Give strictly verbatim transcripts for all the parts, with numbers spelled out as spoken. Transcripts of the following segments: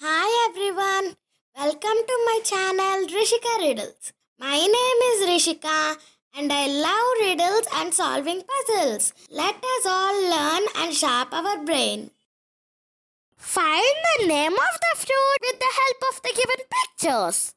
Hi everyone, welcome to my channel Rishika Riddles. My name is Rishika and I love riddles and solving puzzles. Let us all learn and sharp our brain. Find the name of the fruit with the help of the given pictures.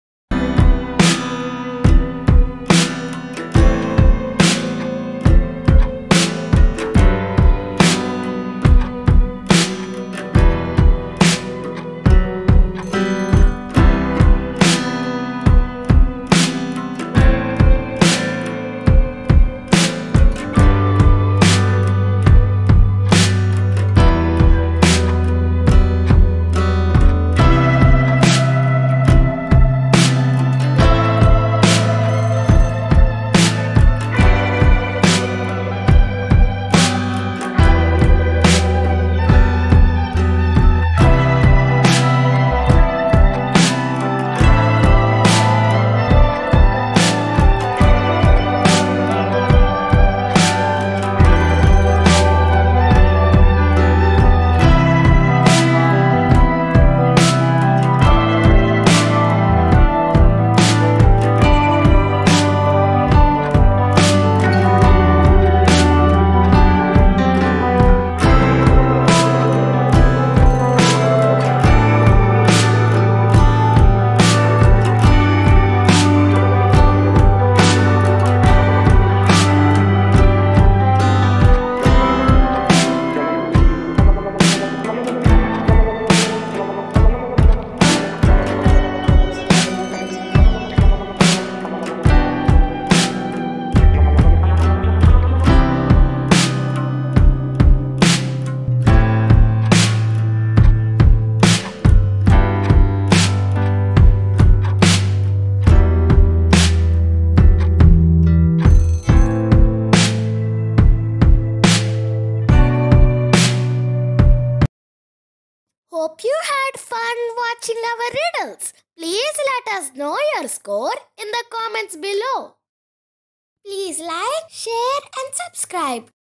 Hope you had fun watching our riddles. Please let us know your score in the comments below. Please like, share and subscribe.